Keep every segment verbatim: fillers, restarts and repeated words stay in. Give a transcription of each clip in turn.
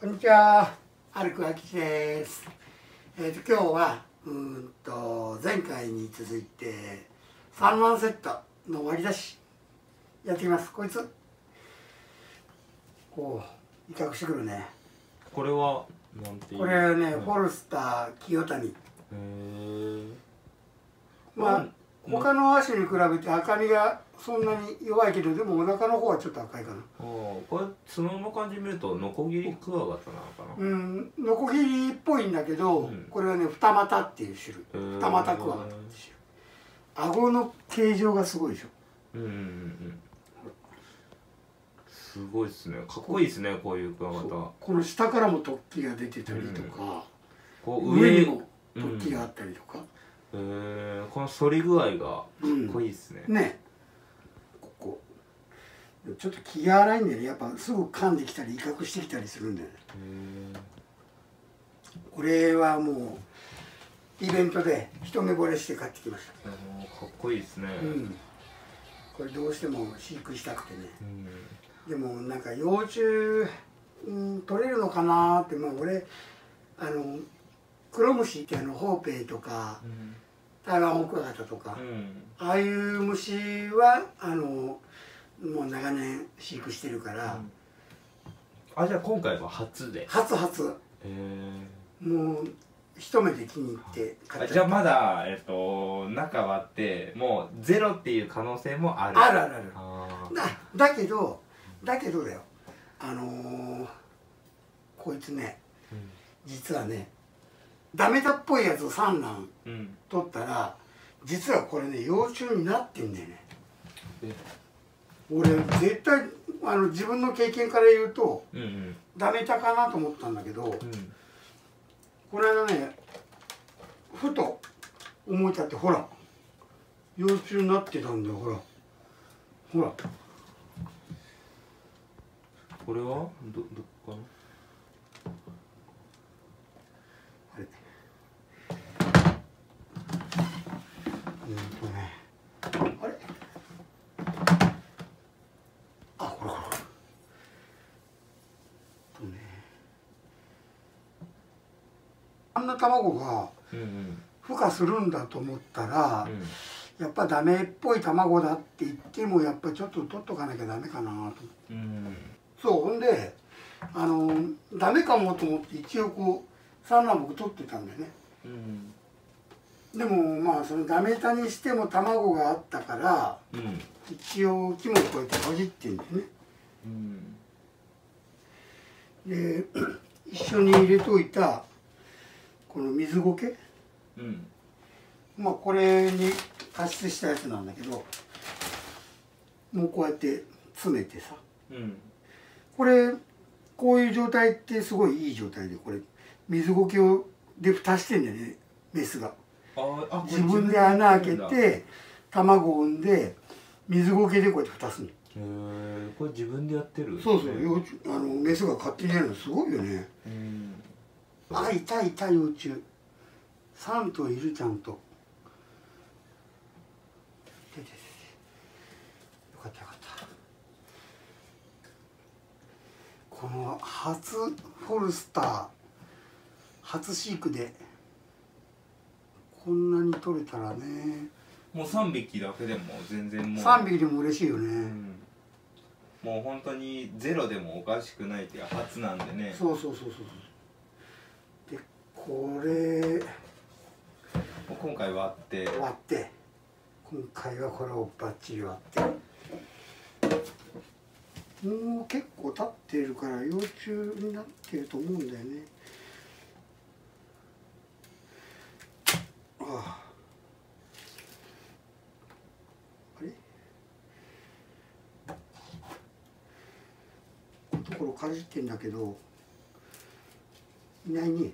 こんにちは、歩くあきちです。えっ、と今日はうーんと前回に続いてさんまんセットの割り出しやっています。こいつこう威嚇してくるね。 これはなんていう？ これね、 うん、 フォルスター清谷。 へえ。 まあ他の亜種に比べて赤みがそんなに弱いけど、でもお腹の方はちょっと赤いかな。 ああ、これ角の感じ見るとノコギリクワガタなのかな。 うん、ノコギリっぽいんだけど、うん、これはね二股っていう種類。二股クワガタっていう種類。顎の形状がすごいでしょ。うんうんうん。 すごいですね。かっこいいですね、こういうクワガタ。 この下からも突起が出てたりとか、うん、こう上にも突起があったりとか。 へえー、この反り具合がかっこいいですね。 うん、ね。ここ。ちょっと気が荒いんだよね。やっぱすぐ噛んできたり威嚇してきたりするんだよね。これはもうイベントで一目惚れして買ってきました。 かっこいいですね。うん、 これどうしても飼育したくてね。うん、でもなんか幼虫、うん、取れるのかなーって、まあ俺あのクロムシってあのホーペイとか、うん、台湾オクワガタとか、うん、ああいう虫はあのもう長年飼育してるから、 うん、あ、じゃあ今回は初で初初へえ。もう一目で気に入って買っちゃった。じゃあまだ、えっと、中割ってもうゼロっていう可能性もある。 あるあるある。だだけどだけどだよ、あのー、こいつね、うん、実はねダメだっぽいやつを三卵取ったら、うん、実はこれね幼虫になってんだよね。俺絶対あの自分の経験から言うと、うんうん、ダメたかなと思ったんだけど、うん、この間ねふと思い立って、ほら幼虫になってたんだよ。ほらほらこれはどどこかな。 あれうんとねあれあ、これこれこれとね、あんな卵が孵化するんだと思ったら、うん、やっぱダメっぽい卵だって言ってもやっぱちょっと取っとかなきゃダメかなと思って、うん、そうほんであのダメかもと思って一応こう産卵僕取ってたんだよね、うん、でもまあそのダメたにしても卵があったから、うん、一応木もこうやって閉じってんだよね、うん、で一緒に入れといたこの水苔、うん、まあこれに加湿したやつなんだけど、もうこうやって詰めてさ、うん、これこういう状態ってすごいいい状態で、これ水苔をで蓋してんだよねメスが。ああ、自分で穴開けて卵を産んで水苔でこうやって蓋するの。へえ、これ自分でやってる、ね、 そうそう、幼虫あのメスが勝手にやるのすごいよね。うん、あ、いたいた幼虫さん頭いるちゃんと。よかったよかった。この初フォルスター初飼育でこんなに取れたらね。 もうさんびきだけでも全然もうさんびきでも嬉しいよね、うん、 もう本当にゼロでもおかしくないっていう初なんでね。 そうそうそうそう。でこれ今回割って割って今回はこれをバッチリ割って、もう結構経っているから幼虫になっていると思うんだよね。ああ、あれこのところかじってんだけどいないね。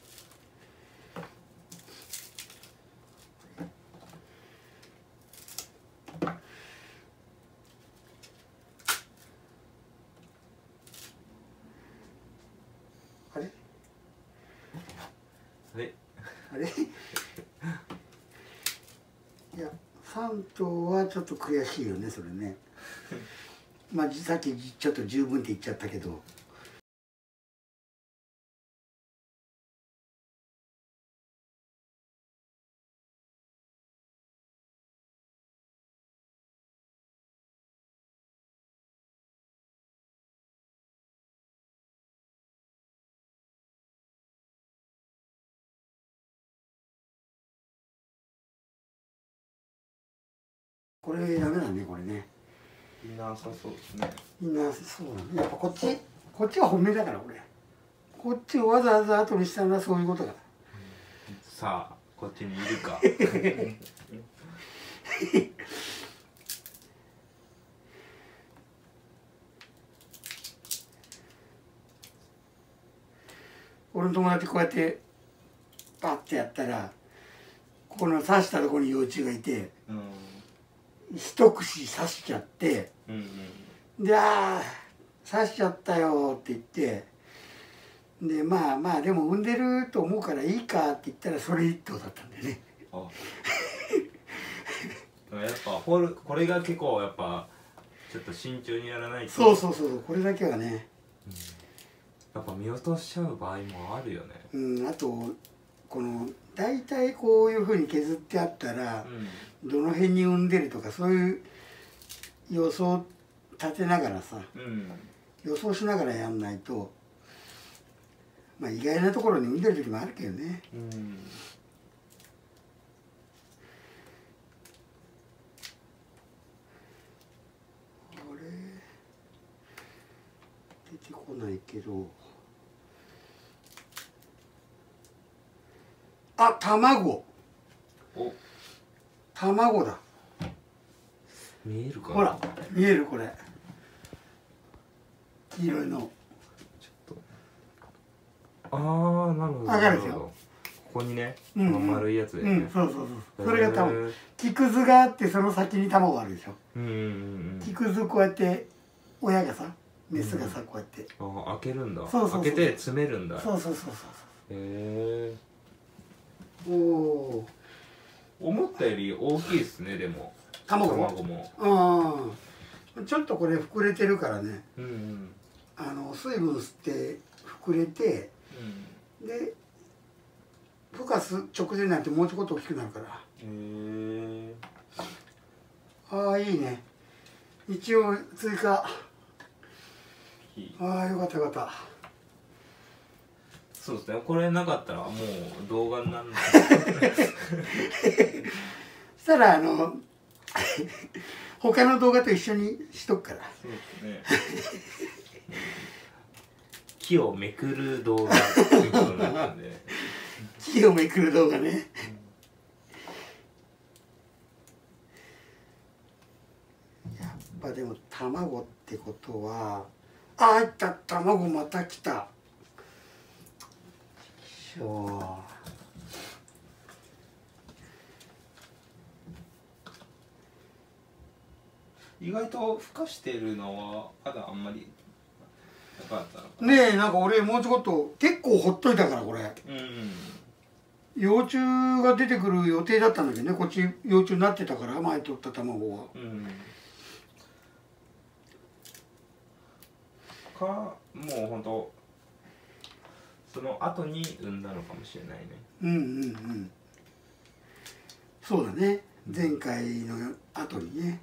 あれあれあれいやさん頭はちょっと悔しいよねそれね。まあさっきちょっと十分って言っちゃったけど。 これダメだねこれね。 いなさそうですね。 いなそうだね。やっぱこっちこっちは本命だからこれ。こっちをわざわざ後にしたのはそういうことだ。 さあこっちにいるか。 俺の友達こうやってパッてやったらここの刺したところに幼虫がいて、うん、一口刺しちゃって、うんうん、で「ああ刺しちゃったよ」って言ってでまあまあでも産んでると思うからいいかって言ったらそれ一頭だったんだよね。あやっぱ掘るこれが結構やっぱちょっと慎重にやらないと。 そうそうそうこれだけはね、 うん、やっぱ見落としちゃう場合もあるよね。 うん、あとこの大体こういうふうに削ってあったら、うん、どの辺に産んでるとかそういう予想立てながらさ、うん、予想しながらやんないと、まあ意外なところに産んでる時もあるけどね。うん、あれ出てこないけど。あ、卵。お。卵だ。 見えるかな。 ほら、見えるこれ。黄色いの。ちょっと。ああ、なるほど。 わかるでしょ。ここにね、この丸いやつで、ね。 うん、そうそうそう。それが卵。木くずがあって、その先に卵があるでしょ。うんうんうん。木くずこうやって、親がさ、メスがさ、こうやって。 ああ、開けるんだ。 そうそうそう。 開けて詰めるんだ。 そうそうそうそう。へえ。 おお。 思ったより大きいですねでも。 卵も。 ああ。ちょっとこれ膨れてるからね。 うんうん。 あの水分吸って膨れて、うん、で孵化す直前なんてもうちょっと大きくなるから。へえ。ああいいね。一応追加。ああよかったよかった。 そうですね。これなかったらもう動画にならない。 そしたらあの他の動画と一緒にしとくから。そうですね。 木をめくる動画っていうことになったんで。 木をめくる動画ね。やっぱでも卵ってことは、あいった卵また来た。 意外と孵化してるのはまだあんまりなかったのかな。ねえなんか俺もうちょっと結構ほっといたからこれ、うんうん、幼虫が出てくる予定だったんだけどねこっち幼虫になってたから前取った卵は、うん、 かもうほんとその後に産んだのかもしれないね。 うんうんうんそうだね前回の後にね、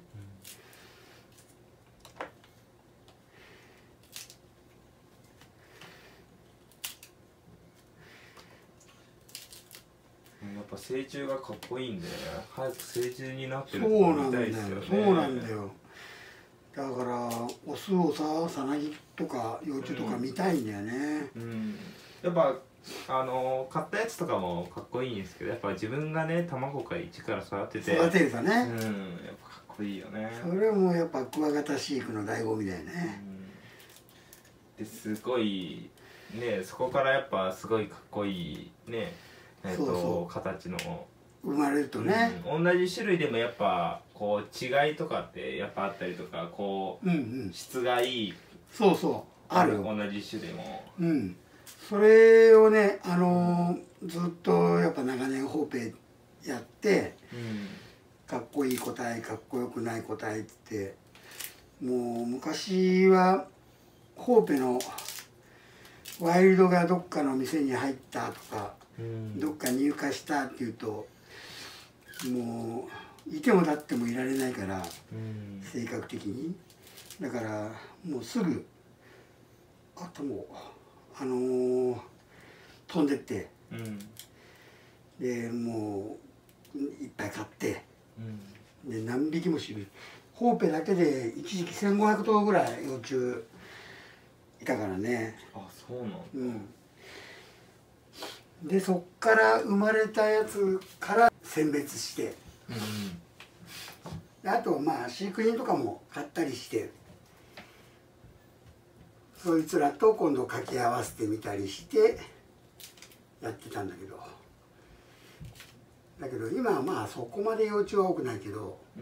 うん、やっぱ成虫がかっこいいんで早く成虫になってると見たいですよね。そうなんだよだからオスをささなぎとか幼虫とか見たいんだよね、 うんうん、やっぱあの買ったやつとかもかっこいいんですけどやっぱ自分がね卵から一から育てて育てるとね、うん、やっぱかっこいいよね。 それもやっぱクワガタ飼育の醍醐味だよね、 うん、ですごいねそこからやっぱすごいかっこいいねえっとそうそう形の生まれるとね、 うん、同じ種類でもやっぱこう違いとかってやっぱあったりとかこう、うんうん、質がいいそうそうある同じ種でもうんそれをねあのー、ずっとやっぱ長年ホーペやって、うん、かっこいい個体かっこよくない個体ってもう昔はホーペのワイルドがどっかの店に入ったとか、うん、どっか入荷したっていうともういても立ってもいられないから、うん、性格的にだからもうすぐあともうあのー、飛んでって、うん、でもういっぱい買って、うん、 で何匹もしホーペだけで一時期せんごひゃくとうぐらい幼虫いたからね。 あ、そうなんだ。 うん、でそっから生まれたやつから選別して、うん、あとまあ飼育品とかも買ったりして、そいつらと今度掛け合わせてみたりしてやってたんだけど、だけど今はまあそこまで幼虫は多くないけど、うん、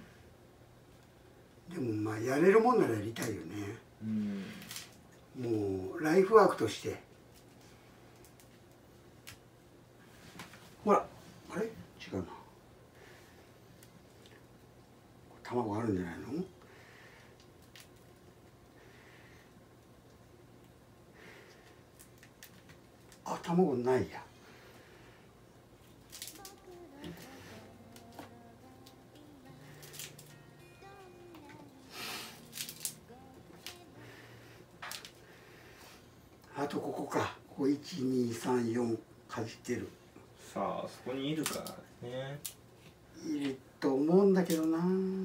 でもまあやれるもんならやりたいよね。うん、もうライフワークとして。ほらあれ違うな、卵あるんじゃないの。あ、卵ないや。あとここか、ここいちにさんよんかじってる。 さあそこにいるからね。 いると思うんだけどな。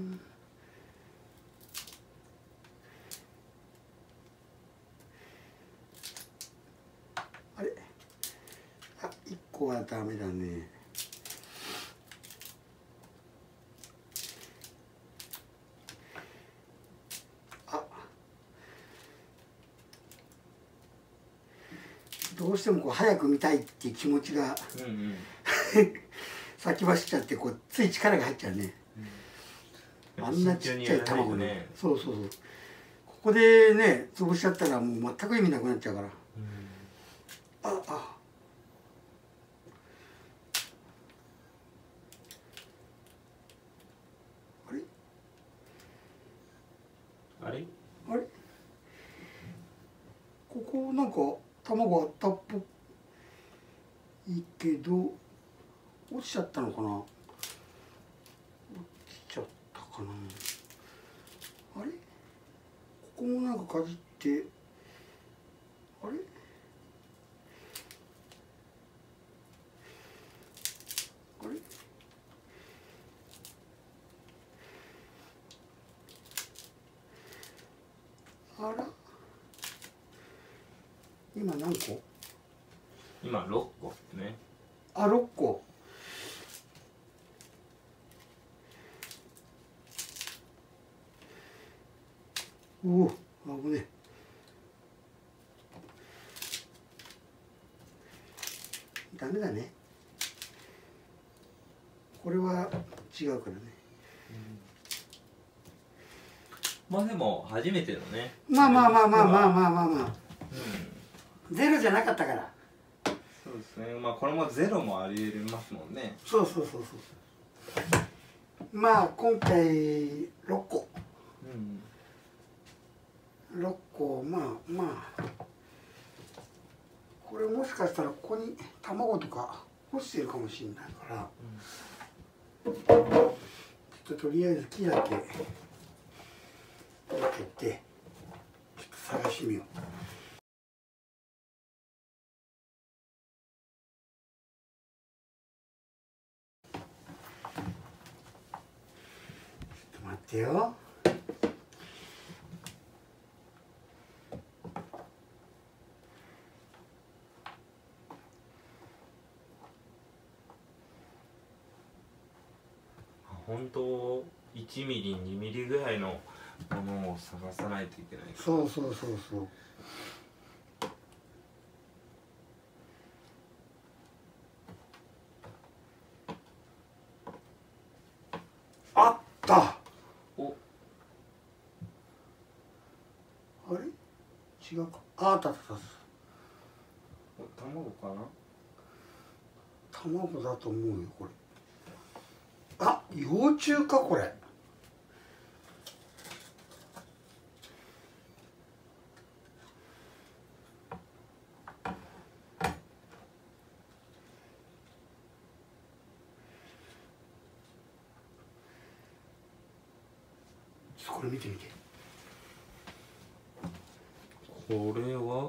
あれ、あ、いっこはダメだね。あ、どうしてもこう早く見たいっていう気持ちが、うんうん、先走っちゃってこうつい力が入っちゃうね。うん、あんなちっちゃい卵ね。そうそうそう。ここでね潰しちゃったらもう全く意味なくなっちゃうから。うん、ああ。あれ？ あれ？ あれ？ここなんか卵あったっぽいけど落ちちゃったのかな。落ちちゃったかな。あれ？ここもなんかかじって、あれ？あれ？あら？今何個？ 今ろっこね。 あ、ろっこ。おお、危ねえ。ダメだね。これは違うからね。 うん、まあでも初めてのね。 まあまあまあまあまあまあまあまあ。うん、ゼロじゃなかったから。 そうですね。まあこれもゼロもありえますもんね。 そうそうそうそう。まあ今回ろっこ。うん、ろっこ、まあまあ。これもしかしたらここに卵とか干してるかもしれないから、うん、ちょっととりあえず木だけ開けてちょっと探してみよう。ちょっと待ってよ。 本当いちミリにミリぐらいのものを探さないといけない。 そうそうそうそう。あった。お。あれ？違うか。あ、あったあったあった。 卵かな？ 卵だと思うよこれ。あ、幼虫かこれ。これ見てみて。 これは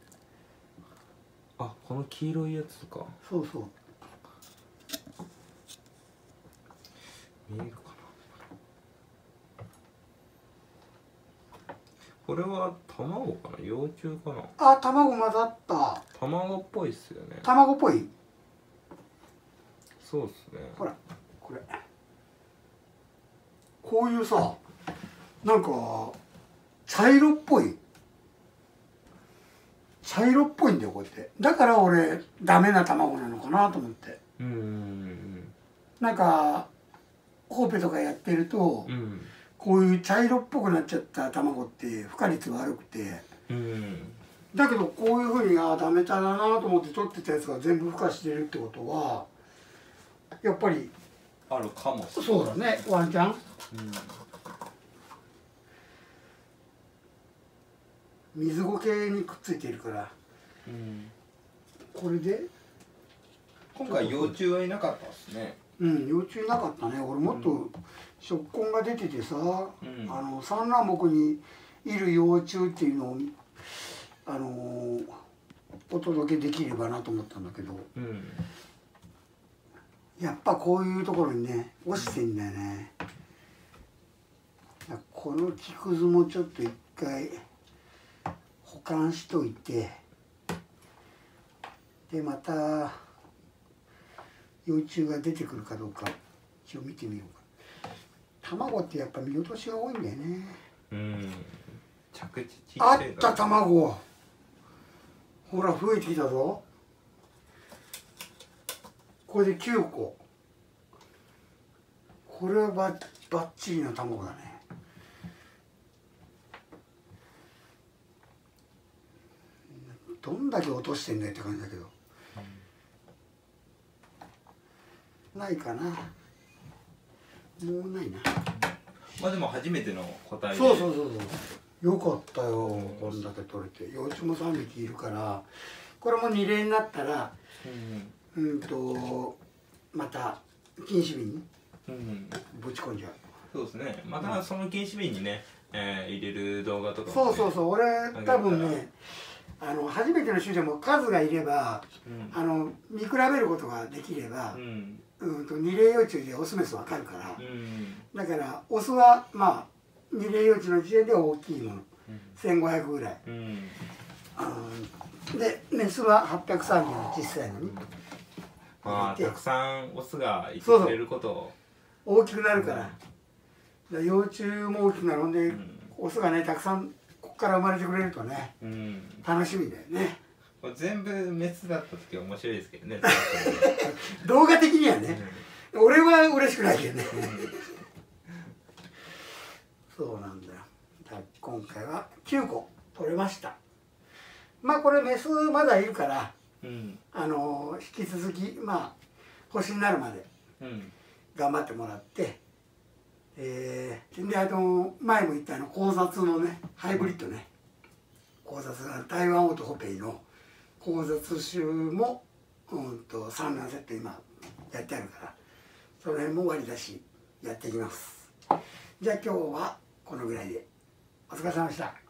あ、この黄色いやつか。 そうそう。 見えるかこれは卵かな、幼虫かな。 あ、卵混ざった。 卵っぽいっすよね。 卵っぽい。 そうっすね。 ほらこれこういうさ、なんか茶色っぽい茶色っぽいんだよ、こうやって。だから俺ダメな卵なのかなと思って。 うんうんうん。 なんかホーペとかやってると、うん、こういう茶色っぽくなっちゃった卵って孵化率悪くて、うん、だけどこういうふうにあダメだなと思って取ってたやつが全部孵化してるってことはやっぱりあるかもしれない。 そうだね、ワンちゃん、うん、水苔にくっついているから、うん、これで今回幼虫はいなかったですね。 うん、幼虫いなかったね。俺もっと食根が出ててさ、うん、あの産卵木にいる幼虫っていうのをあのー、お届けできればなと思ったんだけど、うん、やっぱこういうところにね落ちてんだよね。この木くずもちょっと一回保管しといて、でまた幼虫が出てくるかどうか一応見てみようか。卵ってやっぱ見落としが多いんだよね。うん。着地あった卵。ほら増えてきたぞ。これできゅうこ。これはばばっちりの卵だね。どんだけ落としてんだよって感じだけど。ないかな。もうないな。 まあでも初めての個体で。 そうそうそうそう。よかったよ。こんだけ取れて。幼虫もさんびきいるから、これもに例になったら、うん、うんとまた禁止瓶にぶち込んじゃう。 そうですね。またその禁止瓶にね、えー、入れる動画とか、ね。 そうそうそう。俺多分ね。あの初めての種でも数がいれば、うん、あの見比べることができれば、うんうん、と二例幼虫でオスメス分かるから、うん、だからオスはまあ二例幼虫の時点で大きいもの、うん、せんごひゃくぐらい、うん、でメスははっぴゃくさんじゅうの小さいのに、 あたくさんオスがいてくれることを大きくなるから、うん、幼虫も大きくなるんで、うん、オスがねたくさんここから生まれてくれるとね、うん、楽しみだよね。 これ全部メスだった時は面白いですけどね動画的にはね、うん、俺は嬉しくないけどね、うん、そうなんだよ。だ今回はきゅうこ取れました。まあこれメスまだいるから、うん、あの引き続きまあ星になるまで頑張ってもらって、えー、であの前も言ったあの交雑のねハイブリッドね、交雑が台湾オートホペイの交雑種も、うんと産卵セット今やってあるから、その辺も割り出しやっていきます。じゃあ今日はこのぐらいでお疲れ様でした。